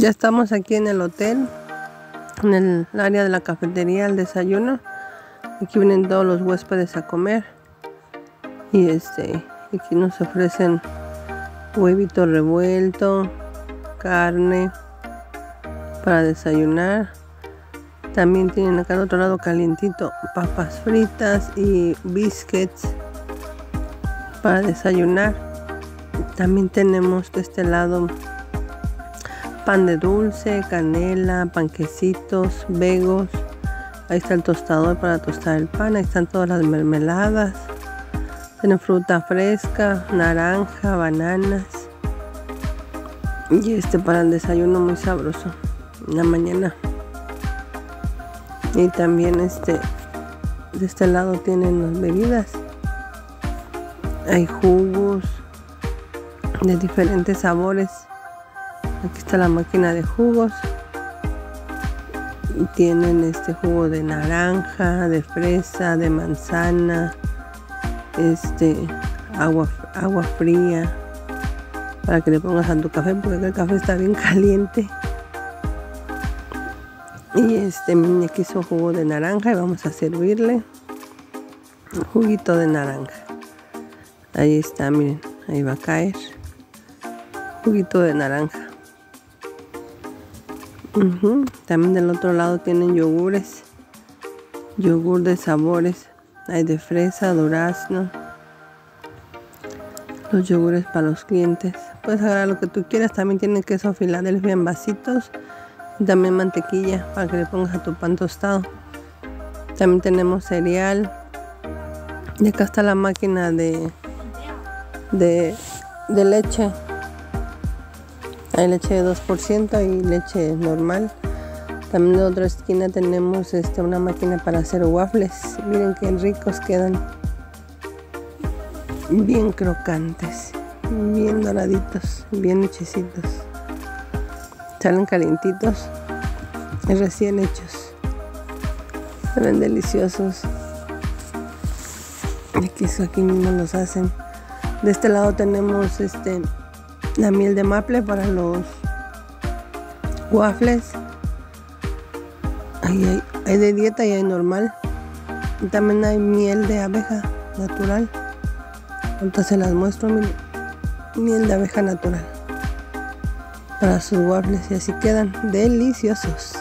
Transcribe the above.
Ya estamos aquí en el hotel, en el área de la cafetería, el desayuno. Aquí vienen todos los huéspedes a comer. Y aquí nos ofrecen huevito revuelto, carne para desayunar. También tienen acá al otro lado calientito papas fritas y biscuits para desayunar. También tenemos de este lado pan de dulce, canela, panquecitos, begos. Ahí está el tostador para tostar el pan. Ahí están todas las mermeladas. Tienen fruta fresca, naranja, bananas. Y para el desayuno muy sabroso en la mañana. Y también de este lado tienen las bebidas. Hay jugos de diferentes sabores. Aquí está la máquina de jugos. Y tienen jugo de naranja, de fresa, de manzana, agua fría para que le pongas a tu café, porque el café está bien caliente. Y mi niña quiso jugo de naranja y vamos a servirle un juguito de naranja. Ahí está, miren, ahí va a caer juguito de naranja. También del otro lado tienen yogures, yogur de sabores. Hay de fresa, durazno. Los yogures para los clientes. Puedes agarrar lo que tú quieras. También tienen queso Filadelfia en vasitos. Y también mantequilla para que le pongas a tu pan tostado. También tenemos cereal. Y acá está la máquina de leche. Hay leche de 2% y leche normal. También en otra esquina tenemos una máquina para hacer waffles. Miren qué ricos quedan. Bien crocantes, bien doraditos, bien hechecitos. Salen calientitos y recién hechos. Se ven deliciosos. Aquí mismo los hacen. De este lado tenemos la miel de maple para los waffles. Hay de dieta y hay normal. Y también hay miel de abeja natural. Ahorita se las muestro, miren. Miel de abeja natural para sus waffles y así quedan deliciosos.